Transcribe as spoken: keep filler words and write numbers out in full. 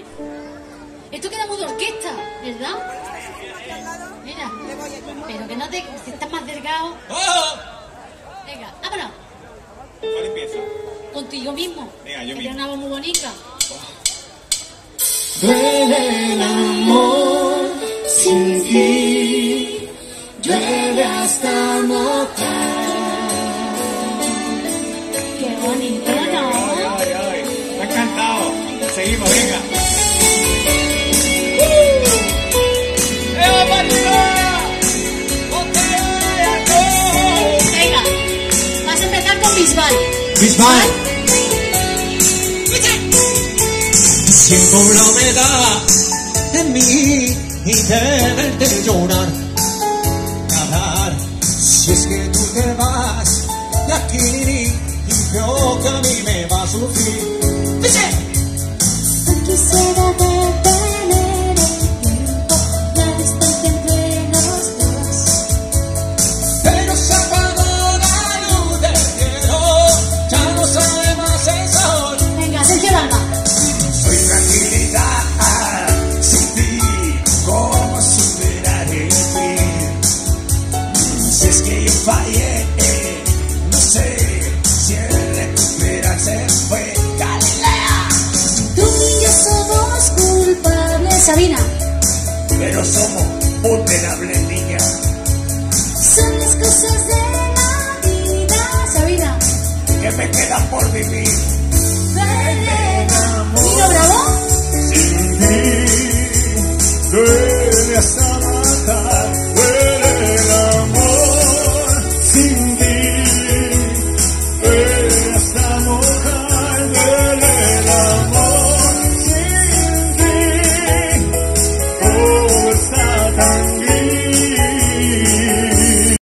Esto queda muy de orquesta, ¿verdad? Mira, pero que no te... Si estás más delgado... Venga, vámonos. ¿Cuál empieza? Contigo mismo. Venga, yo que mismo. tiene una voz muy bonita. Duele el amor sin ti, llueve hasta mojar. Qué bonito, ¿no? Ay, ay, me ha encantado. Seguimos, venga. ¡Eva María! Venga, vas a empezar con Bisbal. Bisbal. Siento la humedad en mí y de verte llorar, hablar. Si es que tú te vas de aquí y creo que a mí me va a sufrir. ¡Dice! Quisiera detener el tiempo, la distancia entre los dos. Pero se apagó la luz del cielo, ya no sale más el sol. Venga, Sergio Dalma. Soy tranquilidad sin ti, ¿cómo superar el fin? Si es que yo fallé, no sé si el recuperarse fue Galilea. Tú y yo somos culpables, Sabina. Pero somos vulnerables, niña. son las cosas de la vida. Sabina. Que me quedan por vivir. Ven, Nino Bravo.